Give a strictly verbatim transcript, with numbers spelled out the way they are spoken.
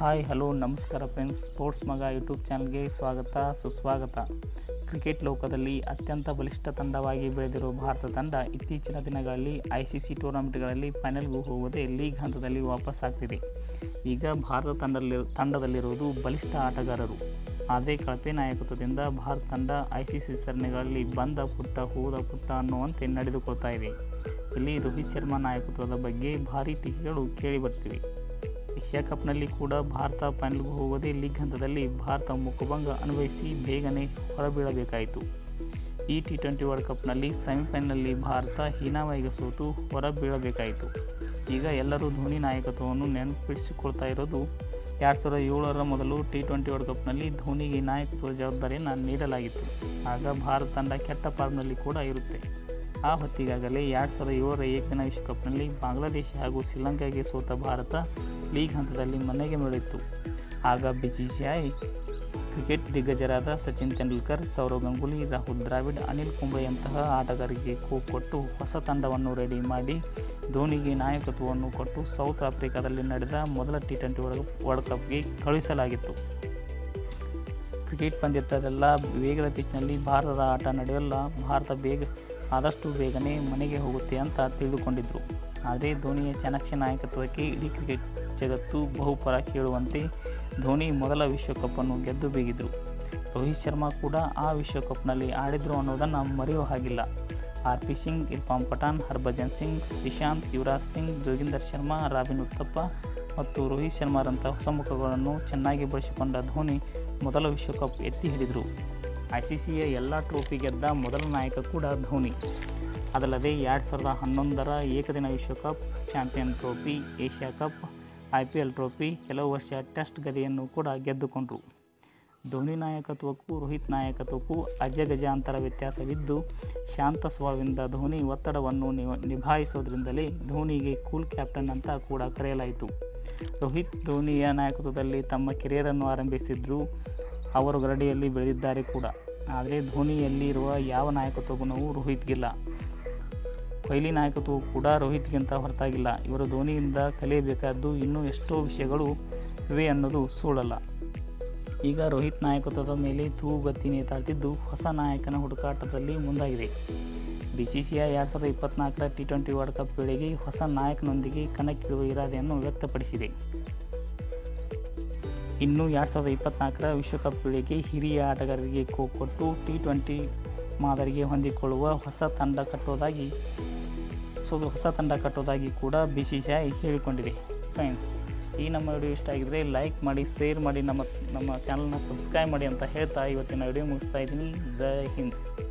Hi hello ನಮಸ್ಕಾರ friends, sports ಮಗ YouTube ಚಾನಲ್ಗೆ ಸ್ವಾಗತ ಸುಸ್ವಾಗತ. ಕ್ರಿಕೆಟ್ ಲೋಕದಲ್ಲಿ ಅತ್ಯಂತ ಬಲಿಷ್ಠ ತಂಡವಾಗಿ ಬೆಳೆದಿರುವ ಭಾರತ ತಂಡ ಇತ್ತೀಚಿನ ದಿನಗಳಲ್ಲಿ ಐ ಸಿ ಸಿ ಟೂರ್ನಮೆಂಟ್ಗಳಲ್ಲಿ ಫೈನಲ್ಗೂ ಹೋಗದೆ ಲೀಗ್ ಹಂತದಲ್ಲಿ ವಾಪಸ್ ಆಗ್ತಿದೆ. ಈಗ ಭಾರತ ತಂಡದಲ್ಲಿ ತಂಡದಲ್ಲಿರುವುದು ಬಲಿಷ್ಠ ಆಟಗಾರರು. ಆದರೆ ಕಳಪೆ ನಾಯಕತ್ವದಿಂದ ಭಾರತ ತಂಡ ಐ ಸಿ ಸಿ ಸರಣಿಗಳಲ್ಲಿ ಬಂದ ಪುಟ್ಟ ಹೋದ ಪುಟ್ಟ ಅನ್ನುವಂತೆ ನಡೆದುಕೊಳ್ತಾ ಇದೆ. ಇಲ್ಲಿ ರೋಹಿತ್ ಶರ್ಮಾ ನಾಯಕತ್ವದ ಬಗ್ಗೆ ಭಾರೀ ಟೀಕೆಗಳು ಕೇಳಿಬರ್ತಿವೆ. ಏಷ್ಯಾ ಕಪ್ನಲ್ಲಿ ಕೂಡ ಭಾರತ ಫೈನಲ್ಗೂ ಹೋಗದೆ ಲೀಗ್ ಹಂತದಲ್ಲಿ ಭಾರತ ಮುಖಭಂಗ ಅನುಭವಿಸಿ ಬೇಗನೆ ಹೊರಬೀಳಬೇಕಾಯಿತು. ಈ ಟಿ ಟ್ವೆಂಟಿ ವರ್ಲ್ಡ್ ಕಪ್ನಲ್ಲಿ ಸೆಮಿಫೈನಲ್ನಲ್ಲಿ ಭಾರತ ಹೀನಾವಾಯಿಗೆ ಸೋತು ಹೊರಬೀಳಬೇಕಾಯಿತು. ಈಗ ಎಲ್ಲರೂ ಧೋನಿ ನಾಯಕತ್ವವನ್ನು ನೆನಪಿಸಿಕೊಳ್ತಾ ಇರೋದು ಎರಡು ಸಾವಿರದ ಏಳರ ಮೊದಲು ಟಿ ಟ್ವೆಂಟಿ ವರ್ಲ್ಡ್ ಕಪ್ನಲ್ಲಿ ಧೋನಿಗೆ ನಾಯಕತ್ವದ ಜವಾಬ್ದಾರಿಯನ್ನು ನೀಡಲಾಗಿತ್ತು. ಆಗ ಭಾರತ ತಂಡ ಕೆಟ್ಟ ಫಾರ್ಮ್ನಲ್ಲಿ ಕೂಡ ಇರುತ್ತೆ. ಆ ಹೊತ್ತಿಗಾಗಲೇ ಎರಡು ಸಾವಿರದ ಏಳರ ಏಕದಿನ ವಿಶ್ವಕಪ್ನಲ್ಲಿ ಬಾಂಗ್ಲಾದೇಶ ಹಾಗೂ ಶ್ರೀಲಂಕಾಗೆ ಸೋತ ಭಾರತ ಲೀಗ್ ಹಂತದಲ್ಲಿ ಮನೆಗೆ ಮರಳಿತ್ತು. ಆಗ B C C I cricket ದಿಗ್ಗಜರಾದ ಸಚಿನ್ ತೆಂಡೂಲ್ಕರ್, ಸೌರವ್ ಗಂಗೂಲಿ, ರಾಹುಲ್ ದ್ರಾವಿಡ್, ಅನಿಲ್ ಕುಂಬ್ಳೆಯಂತಹ ಆಟಗಾರರಿಗೆ ಕೋಕ್ ಕೊಟ್ಟು ಹೊಸ ತಂಡವನ್ನು ರೆಡಿ ಮಾಡಿ ಧೋನಿಗೆ ನಾಯಕತ್ವವನ್ನು ಕೊಟ್ಟು ಸೌತ್ ಆಫ್ರಿಕಾದಲ್ಲಿ ನಡೆದ ಮೊದಲ ಟಿ ಟ್ವೆಂಟಿ ವರ್ಲ್ಡ್ ಕಪ್ಗೆ ಕಳುಹಿಸಲಾಗಿತ್ತು. ಕ್ರಿಕೆಟ್ ಪಂದ್ಯದಲ್ಲೆಲ್ಲ ವೇಗದ ಪಿಚ್ನಲ್ಲಿ ಭಾರತದ ಆಟ ನಡೆಯಲ್ಲ, ಭಾರತ ಬೇಗ ಆದಷ್ಟು ಬೇಗನೆ ಮನೆಗೆ ಹೋಗುತ್ತೆ ಅಂತ ತಿಳಿದುಕೊಂಡಿದ್ದರು. ಆದರೆ ಧೋನಿಯ ಚಾಣಾಕ್ಷ ನಾಯಕತ್ವಕ್ಕೆ ಇಡೀ ಕ್ರಿಕೆಟ್ ಜಗತ್ತು ಬಹುಪರ ಕೇಳುವಂತೆ ಧೋನಿ ಮೊದಲ ವಿಶ್ವಕಪ್ಪನ್ನು ಗೆದ್ದು ಬೀಗಿದರು. ರೋಹಿತ್ ಶರ್ಮಾ ಕೂಡ ಆ ವಿಶ್ವಕಪ್ನಲ್ಲಿ ಆಡಿದರು ಅನ್ನೋದನ್ನು ಮರೆಯೋ ಹಾಗಿಲ್ಲ. ಆರ್ ಪಿ ಸಿಂಗ್, ಇರ್ಫಾನ್ ಪಠಾನ್, ಹರ್ಭಜನ್ ಸಿಂಗ್, ಶ್ರೀಶಾಂತ್, ಯುವರಾಜ್ ಸಿಂಗ್, ಜೋಗಿಂದರ್ ಶರ್ಮಾ, ರಾಬಿನ್ ಉತ್ತಪ್ಪ ಮತ್ತು ರೋಹಿತ್ ಶರ್ಮಾರಂಥ ಹೊಸ ಮುಖಗಳನ್ನು ಚೆನ್ನಾಗಿ ಬಳಸಿಕೊಂಡ ಧೋನಿ ಮೊದಲ ವಿಶ್ವಕಪ್ ಎತ್ತಿ ಹಿಡಿದರು. ಐ ಸಿ ಸಿಯ ಎಲ್ಲ ಟ್ರೋಫಿ ಗೆದ್ದ ಮೊದಲ ನಾಯಕ ಕೂಡ ಧೋನಿ. ಅದಲ್ಲದೆ ಎರಡು ಸಾವಿರದ ಹನ್ನೊಂದರ ಏಕದಿನ ವಿಶ್ವಕಪ್, champion trophy, Asia cup, I P L trophy, ಕೆಲವು ವರ್ಷ ಟೆಸ್ಟ್ ಗದೆಯನ್ನು ಕೂಡ ಗೆದ್ದುಕೊಂಡರು. ಧೋನಿ ನಾಯಕತ್ವಕ್ಕೂ ರೋಹಿತ್ ನಾಯಕತ್ವಕ್ಕೂ ಅಜಗಜಾಂತರ ವ್ಯತ್ಯಾಸವಿದ್ದು, ಶಾಂತ ಸ್ವಭಾವದಿಂದ ಧೋನಿ ಒತ್ತಡವನ್ನು ನಿಭಾಯಿಸೋದ್ರಿಂದಲೇ ಧೋನಿಗೆ ಕೂಲ್ ಕ್ಯಾಪ್ಟನ್ ಅಂತ ಕೂಡ ಕರೆಯಲಾಯಿತು. ರೋಹಿತ್ ಧೋನಿಯ ನಾಯಕತ್ವದಲ್ಲಿ ತಮ್ಮ ಕೆರಿಯರನ್ನು ಆರಂಭಿಸಿದ್ರು. ಅವರು ಗರಡಿಯಲ್ಲಿ ಬೆಳೆದಿದ್ದಾರೆ ಕೂಡ. ಆದರೆ ಧೋನಿಯಲ್ಲಿರುವ ಯಾವ ನಾಯಕತ್ವ ಗುಣವೂ ರೋಹಿತ್ಗಿಲ್ಲ. ಕೊಹ್ಲಿ ನಾಯಕತ್ವವು ಕೂಡ ರೋಹಿತ್ಗಿಂತ ಹೊರತಾಗಿಲ್ಲ. ಇವರು ಧೋನಿಯಿಂದ ಕಲಿಯಬೇಕಾದ್ದು ಇನ್ನೂ ಎಷ್ಟೋ ವಿಷಯಗಳು ಇವೆ ಅನ್ನೋದು ಸುಳ್ಳಲ್ಲ. ಈಗ ರೋಹಿತ್ ನಾಯಕತ್ವದ ಮೇಲೆ ತೂಗತಿ ನೇತಾಡ್ತಿದ್ದು ಹೊಸ ನಾಯಕನ ಹುಡುಕಾಟದಲ್ಲಿ ಮುಂದಾಗಿದೆ. ಬಿ ಸಿ ಸಿ ಐ ಎರಡು ಸಾವಿರದ ಇಪ್ಪತ್ತ್ನಾಲ್ಕರ ಟಿ ಟ್ವೆಂಟಿ ವರ್ಲ್ಡ್ ಕಪ್ ವೇಳೆಗೆ ಹೊಸ ನಾಯಕನೊಂದಿಗೆ ಕಣಕ್ಕಿಳಿಯುವ ಇರಾದೆಯನ್ನು ವ್ಯಕ್ತಪಡಿಸಿದೆ. ಇನ್ನು ಎರಡು ಸಾವಿರದ ಇಪ್ಪತ್ತ್ನಾಲ್ಕರ ವಿಶ್ವಕಪ್ ವೇಳೆಗೆ ಹಿರಿಯ ಆಟಗಾರರಿಗೆ ಕೋಕ್ ಕೊಟ್ಟು ಟಿ ಟ್ವೆಂಟಿ ಮಾದರಿಗೆ ಹೊಂದಿಕೊಳ್ಳುವ ಹೊಸ ತಂಡ ಕಟ್ಟೋದಾಗಿ ಸೊ ಹೊಸ ತಂಡ ಕಟ್ಟೋದಾಗಿ ಕೂಡ ಬಿ ಸಿ ಸಿ ಐ ಹೇಳಿಕೊಂಡಿದೆ. ಫ್ರೆಂಡ್ಸ್, ಈ ನಮ್ಮ ವಿಡಿಯೋ ಇಷ್ಟ ಆಗಿದ್ದರೆ ಲೈಕ್ ಮಾಡಿ, ಶೇರ್ ಮಾಡಿ, ನಮ್ಮ ನಮ್ಮ ಚಾನಲ್ನ ಸಬ್ಸ್ಕ್ರೈಬ್ ಮಾಡಿ ಅಂತ ಹೇಳ್ತಾ ಇವತ್ತಿನ ವಿಡಿಯೋ ಮುಗಿಸ್ತಾ ಇದ್ದೀನಿ. ಜೈ ಹಿಂದ್.